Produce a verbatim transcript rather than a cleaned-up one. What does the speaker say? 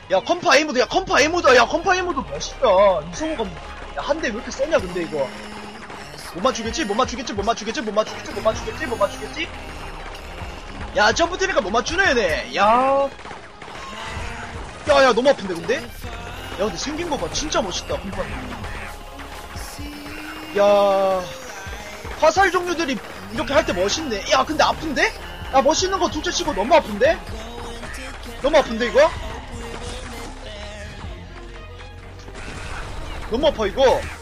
야 컴파 A모드 야 컴파 A모드 야 컴파 A모드 멋있다. 이성호가 한 대 왜 이렇게 세냐 근데 이거 못 맞추겠지 못 맞추겠지 못 맞추겠지 못 맞추겠지 못 맞추겠지 못 맞추겠지. 야 점프 뛰니까 못 맞추네 얘네. 야 야야 너무 아픈데 근데? 야 근데 생긴 거 봐 진짜 멋있다 컴파. 야 화살 종류들이 이렇게 할 때 멋있네. 야 근데 아픈데? 야 멋있는 거 둘째 치고 너무 아픈데? 너무 아픈데 이거? 너무 아파 이거.